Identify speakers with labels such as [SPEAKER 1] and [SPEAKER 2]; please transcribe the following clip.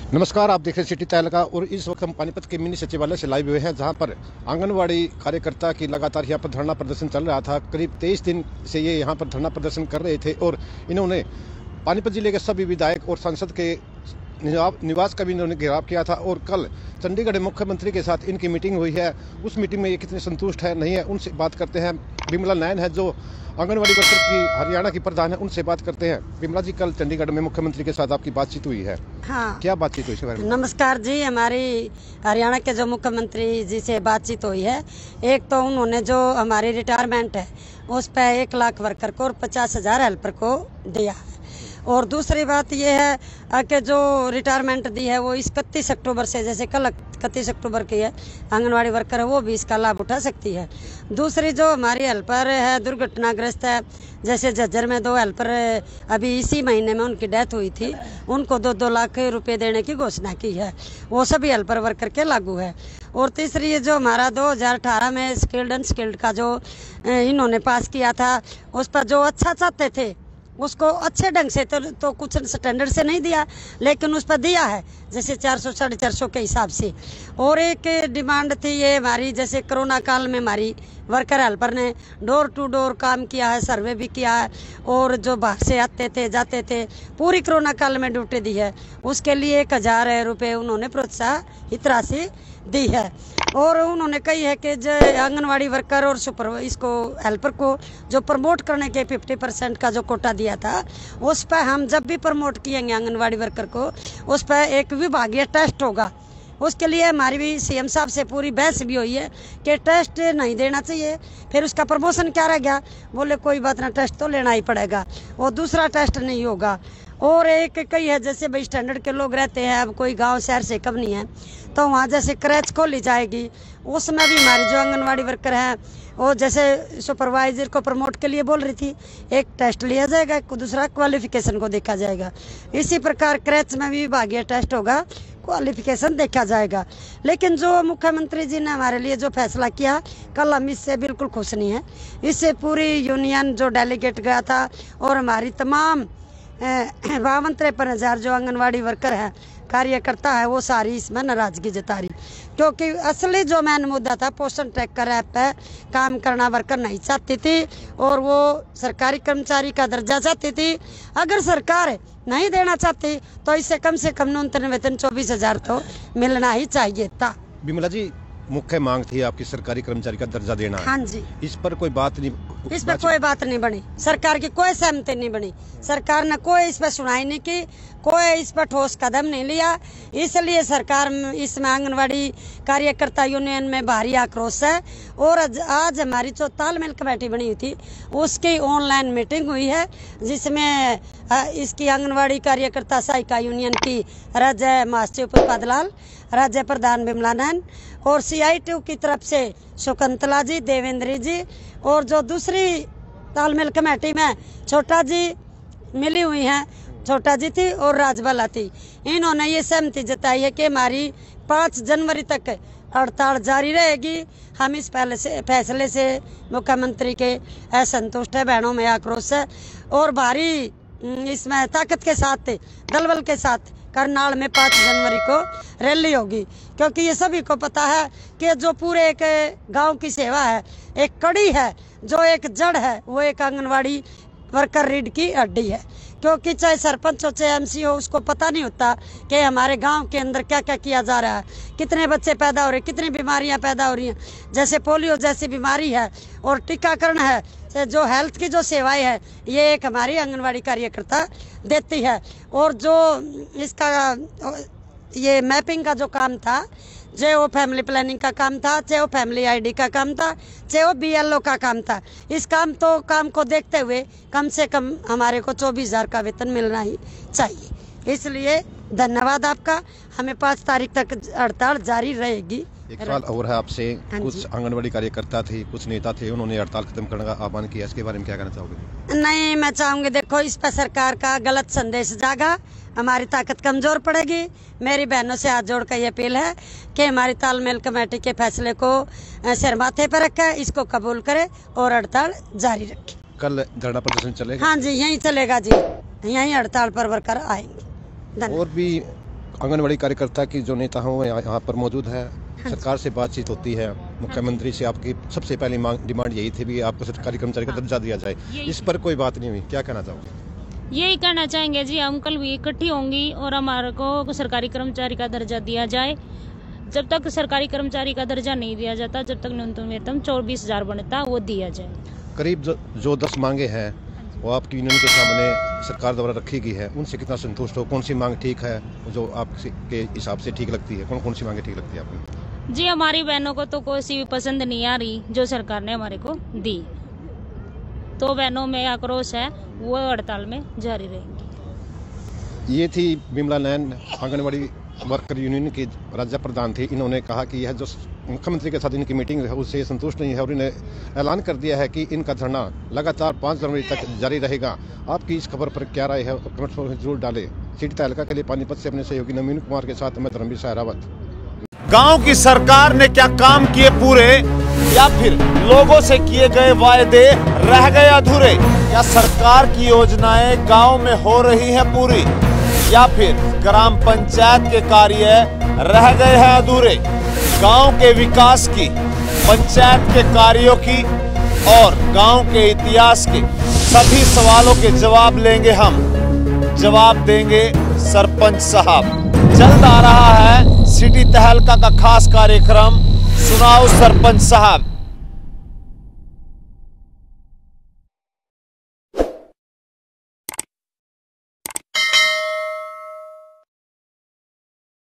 [SPEAKER 1] नमस्कार, आप देख रहे हैं सिटी तहलका। और इस वक्त हम पानीपत के मिनी सचिवालय से लाइव हुए हैं, जहां पर आंगनवाड़ी कार्यकर्ता की लगातार यहां पर धरना प्रदर्शन चल रहा था। करीब 23 दिन से ये यहां पर धरना प्रदर्शन कर रहे थे और इन्होंने पानीपत जिले के सभी विधायक और सांसद के निवास का भी इन्होंने घेराव किया था। और कल चंडीगढ़ मुख्यमंत्री के साथ इनकी मीटिंग हुई है। उस मीटिंग में ये कितने संतुष्ट है नहीं है, उनसे बात करते हैं। बिमला नैन है जो आंगनवाड़ी वर्कर की हरियाणा की प्रधान है, उनसे बात करते हैं। बिमला जी, कल चंडीगढ़ में मुख्यमंत्री के साथ आपकी बातचीत हुई है।
[SPEAKER 2] हाँ,
[SPEAKER 1] क्या बातचीत हुई इसके बारे में?
[SPEAKER 2] नमस्कार जी। हमारी हरियाणा के जो मुख्यमंत्री जी से बातचीत हुई है, एक तो उन्होंने जो हमारी रिटायरमेंट है उस पर 1 लाख वर्कर को और 50,000 हेल्पर को दिया है। और दूसरी बात यह है कि जो रिटायरमेंट दी है वो इस 31 अक्टूबर से, जैसे कल 31 अक्टूबर की है, आंगनवाड़ी वर्कर है वो भी इसका लाभ उठा सकती है। दूसरी जो हमारी हेल्पर है दुर्घटनाग्रस्त है, जैसे झज्जर में 2 हेल्पर अभी इसी महीने में उनकी डेथ हुई थी, उनको 2-2 लाख रुपए देने की घोषणा की है। वो सभी हेल्पर वर्कर के लागू है। और तीसरी ये जो हमारा 2018 में स्किल्ड अनस्किल्ड का जो इन्होंने पास किया था, उस पर जो अच्छा चाहते थे उसको अच्छे ढंग से तो कुछ स्टैंडर्ड से नहीं दिया, लेकिन उस पर दिया है, जैसे 400-450 के हिसाब से। और एक डिमांड थी ये हमारी, जैसे कोरोना काल में हमारी वर्कर हेल्पर ने डोर टू डोर काम किया है, सर्वे भी किया है, और जो बाहर से आते थे जाते थे, पूरी कोरोना काल में ड्यूटी दी है। उसके लिए 1,000 रुपये उन्होंने प्रोत्साहित राशि दी है। और उन्होंने कही है कि जो आंगनवाड़ी वर्कर और इसको हेल्पर को जो प्रमोट करने के 50% का जो कोटा दिया था, उस पर हम जब भी प्रमोट किएंगे आंगनवाड़ी वर्कर को, उस पर एक विभागीय टेस्ट होगा। उसके लिए हमारी भी सीएम साहब से पूरी बहस भी हुई है कि टेस्ट नहीं देना चाहिए, फिर उसका प्रमोशन क्या रह गया। बोले कोई बात ना, टेस्ट तो लेना ही पड़ेगा, वो दूसरा टेस्ट नहीं होगा। और एक कई है, जैसे भाई स्टैंडर्ड के लोग रहते हैं, अब कोई गांव शहर से कम नहीं है, तो वहाँ जैसे क्रैच खोली जाएगी, उसमें भी हमारी जो आंगनवाड़ी वर्कर है वो जैसे सुपरवाइजर को प्रमोट के लिए बोल रही थी, एक टेस्ट लिया जाएगा, दूसरा क्वालिफिकेशन को देखा जाएगा। इसी प्रकार क्रैच में भी विभागीय टेस्ट होगा, क्वालिफिकेशन देखा जाएगा। लेकिन जो मुख्यमंत्री जी ने हमारे लिए जो फैसला किया, कल हम इससे बिल्कुल खुश नहीं है। इससे पूरी यूनियन जो डेलीगेट गया था और हमारी तमाम 52-53 हजार जो आंगनवाड़ी वर्कर है, कार्यकर्ता है, वो सारी इसमें नाराजगी जता रही। क्योंकि असली जो मेन मुद्दा था, पोषण ट्रैकर ऐप पे काम करना वर्कर नहीं चाहती थी और वो सरकारी कर्मचारी का दर्जा चाहती थी। अगर सरकार नहीं देना चाहती तो इससे कम से कम न्यूनतम वेतन 24,000 तो मिलना ही चाहिए था।
[SPEAKER 1] बिमला जी, मुख्य मांग थी आपकी सरकारी कर्मचारी का दर्जा देना।
[SPEAKER 2] हाँ जी,
[SPEAKER 1] इस पर कोई बात नहीं,
[SPEAKER 2] इस पर कोई बात नहीं बनी, सरकार की कोई सहमति नहीं बनी, सरकार ने कोई इस पर सुनाई नहीं की, कोई इस पर ठोस कदम नहीं लिया। इसलिए सरकार इसमें आंगनवाड़ी कार्यकर्ता यूनियन में भारी आक्रोश है। और आज हमारी जो तालमेल कमेटी बनी हुई थी उसकी ऑनलाइन मीटिंग हुई है, जिसमें इसकी आंगनवाड़ी कार्यकर्ता सहायिका यूनियन की राज्य महासचिव पुष्पादलाल, राज्य प्रधान बिमला नैन और CITU की तरफ से शकुंतला जी, देवेंद्र जी, और जो दूसरी तालमेल कमेटी में छोटा जी मिली हुई हैं, छोटा जी थी और राजबाला थी। इन्होंने ये सहमति जताई है कि हमारी 5 जनवरी तक हड़ताल जारी रहेगी। हम इस फैसले से मुख्यमंत्री के असंतुष्ट है, बहनों में आक्रोश है। और भारी इसमें ताकत के साथ, दलबल के साथ करनाल में 5 जनवरी को रैली होगी। क्योंकि ये सभी को पता है कि जो पूरे एक गांव की सेवा है, एक कड़ी है, जो एक जड़ है, वो एक आंगनवाड़ी वर्कर रीढ़ की हड्डी है। क्योंकि चाहे सरपंच हो चाहे MC हो, उसको पता नहीं होता कि हमारे गांव के अंदर क्या क्या किया जा रहा है, कितने बच्चे पैदा हो रहे हैं, कितनी बीमारियां पैदा हो रही हैं, जैसे पोलियो जैसी बीमारी है, और टीकाकरण है, जो हेल्थ की जो सेवाएं है, ये एक हमारी आंगनवाड़ी कार्यकर्ता देती है। और जो इसका ये मैपिंग का जो काम था, चाहे वो फैमिली प्लानिंग का काम था, चाहे वो फैमिली ID का काम था, चाहे वो BLO का काम था, इस काम को देखते हुए कम से कम हमारे को 24,000 का वेतन मिलना ही चाहिए। इसलिए धन्यवाद आपका। हमें 5 तारीख तक हड़ताल जारी रहेगी।
[SPEAKER 1] एक सवाल और है आपसे, कुछ आंगनवाड़ी कार्यकर्ता थे, कुछ नेता थे, उन्होंने हड़ताल खत्म करने का आह्वान किया, इसके बारे में क्या कहना चाहोगे?
[SPEAKER 2] नहीं, मैं चाहूंगी, देखो इस पर सरकार का गलत संदेश जागा, हमारी ताकत कमजोर पड़ेगी। मेरी बहनों से हाथ जोड़ कर ये अपील है कि हमारी तालमेल कमेटी के फैसले को सिर माथे पर रखे, इसको कबूल करे और हड़ताल जारी रखे।
[SPEAKER 1] कल धरना प्रदर्शन चलेगा?
[SPEAKER 2] हाँ जी, यही चलेगा जी, यही हड़ताल पर वर्कर आएंगे।
[SPEAKER 1] और भी आंगनवाड़ी कार्यकर्ता की जो नेता हो यहाँ पर मौजूद है। सरकार से बातचीत होती है, मुख्यमंत्री से आपकी सबसे पहली डिमांड यही थी भी आपको सरकारी कर्मचारी का दर्जा दिया जाए, इस पर कोई बात नहीं हुई, क्या कहना चाहोगे?
[SPEAKER 3] यही कहना चाहेंगे जी, हम कल भी इकट्ठी होंगी और हमारे को सरकारी कर्मचारी का दर्जा दिया जाए। जब तक सरकारी कर्मचारी का दर्जा नहीं दिया जाता, जब तक न्यूनतम वेतन 24,000 बनता वो दिया जाए।
[SPEAKER 1] करीब जो 10 मांगे हैं वो आपकी यूनियन के सामने सरकार द्वारा रखी गई है, उनसे कितना संतुष्ट हो? कौन सी मांग ठीक है जो आपके हिसाब से ठीक लगती है? कौन सी मांगे ठीक लगती है आपको?
[SPEAKER 3] जी, हमारी बहनों को तो कोई सी भी पसंद नहीं आ रही जो सरकार ने हमारे को दी, तो बहनों में आक्रोश है, वो हड़ताल में जारी रहेंगी।
[SPEAKER 1] ये थी विमला नैन, आंगनवाड़ी वर्कर यूनियन की राज्य प्रधान थी। इन्होंने कहा कि यह जो मुख्यमंत्री के साथ इनकी मीटिंग है उससे संतुष्ट नहीं है और इन्हें ऐलान कर दिया है कि इनका धरना लगातार 5 जनवरी तक जारी रहेगा। आपकी इस खबर पर क्या राय है, कमेंट में जरूर डालें। सिटी तहलका के लिए पानीपत से अपने सहयोगी नवीन कुमार के साथ मैं धर्मवीर सहरावत।
[SPEAKER 4] गांव की सरकार ने क्या काम किए पूरे, या फिर लोगों से किए गए वायदे रह गए अधूरे? क्या सरकार की योजनाएं गांव में हो रही हैं पूरी, या फिर ग्राम पंचायत के कार्य रह गए हैं अधूरे? गांव के विकास की, पंचायत के कार्यों की और गांव के इतिहास के सभी सवालों के जवाब लेंगे हम, जवाब देंगे सरपंच साहब। जल्द आ रहा है सिटी तहलका का खास कार्यक्रम, सुनाओ सरपंच साहब।